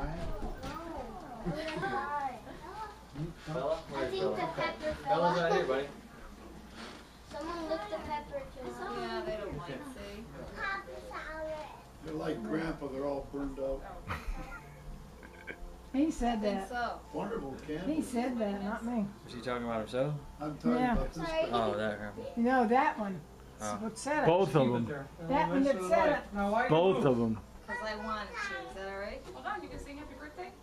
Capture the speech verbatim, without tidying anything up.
crying? Bella? I Where's think Bella? the pepper fell Bella's off. not here, buddy. Someone licked the pepper too. Yeah, they don't like, see? They're like Grandpa, they're all burned out. He said I think that. so. Wonderful He candy. said that, not me. Is she talking about herself? I'm talking Yeah. about this. Sorry. Oh, that grandpa. No, that one. Oh. What said it? Both of them. That one that said it. Both of them. Because I wanted to. Is that alright? Hold on, you can sing happy birthday?